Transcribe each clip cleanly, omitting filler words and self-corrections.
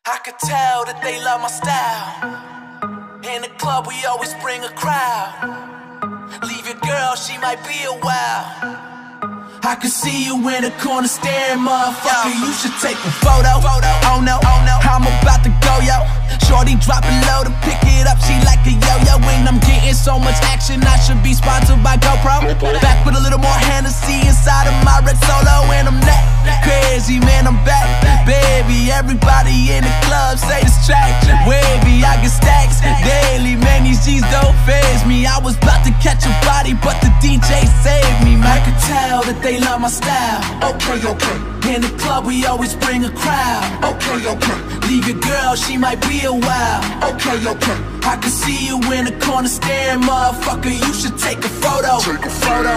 I could tell that they love my style. In the club we always bring a crowd. Leave your girl, she might be a while. I can see you in the corner staring, motherfucker, you should take a photo. Oh no, I'm about to go, yo. Shorty dropping low to pick it up, she like a yo-yo. And I'm getting so much action, I should be sponsored by GoPro. Back with a little more Hennessy inside of my red Solo. And I'm that crazy, man, I'm back. Baby, everybody in the club say this track wavy, I get stacks daily, man, these G's don't faze me. I was about to catch a body, but the DJ saved me, man. I could tell that they love my style. Okay. In the club we always bring a crowd. Okay. Leave your girl, she might be a while. Okay. I can see you in the corner staring, motherfucker, you should take a photo. Photo.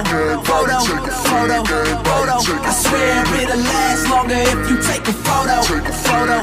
I swear it'll last longer if you take a photo. Photo.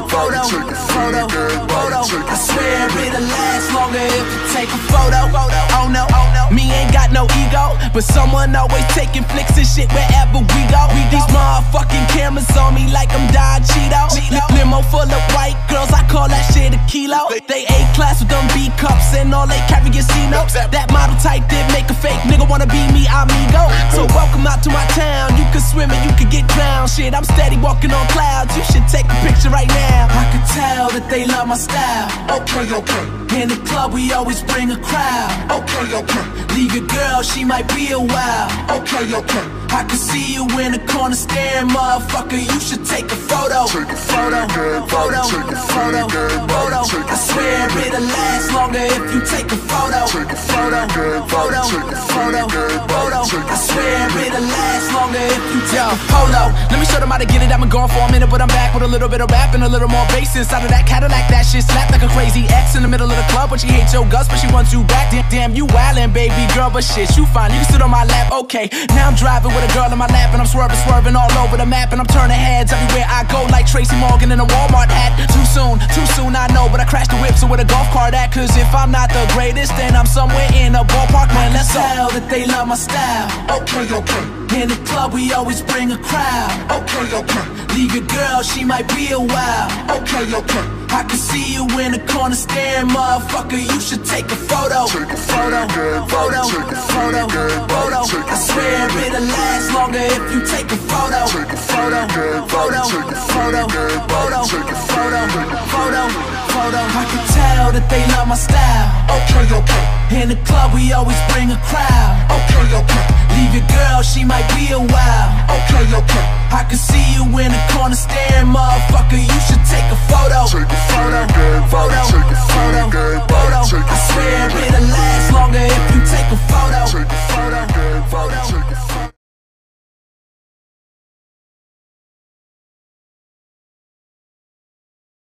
I swear it'll last longer if you take a photo. Oh no, me ain't got no ego, but someone always taking flicks and shit wherever we go. These motherfucking cameras on me like I'm Don Cheeto. Limo full of white girls, I call that shit a kilo. They A-class with them B cups and all they carry is C-notes. That model type did make a fake nigga wanna be me, amigo. So welcome out to my town, you can swim and you can get drowned. Shit, I'm steady walking on clouds, you should take a picture right now. I can tell that they love my style. Okay. In the club we always bring a crowd. Okay. Leave your girl, she might be a while. Okay. I can see you in the corner staring, motherfucker, you should take a photo. Photo. I swear it'll last longer if you take a photo. Photo. I swear it'll last longer if you take a photo. Let me show them how to get it. I've been gone for a minute, but I'm back with a little bit of rap and a little more bass inside of that Cadillac. That shit slapped like a crazy ex in the middle of the club, but she hates your guts, but she wants you back. Damn, you wildin', baby girl, but shit, you fine. You can sit on my lap, okay. Now I'm driving with a girl in my lap, and I'm swerving all over the map, and I'm turning heads everywhere I go like Tracy Morgan in a Walmart hat. Too soon, I know, but I crashed the whip, so where the golf cart at? Cause if I'm not the greatest, then I'm somewhere in a ballpark, man, let's go. I can tell that they love my style. Okay. In the club we always bring a crowd. Okay. Leave your girl, she might be a while. Okay. I can see you in the corner staring, motherfucker, you should take a photo. Photo. I swear it'll last longer if you take a photo. Photo. I can tell that they love my style. Okay. In the club we always bring a crowd. Okay. Leave your girl, she might be a while. Okay. I can see you in the corner staring, motherfucker,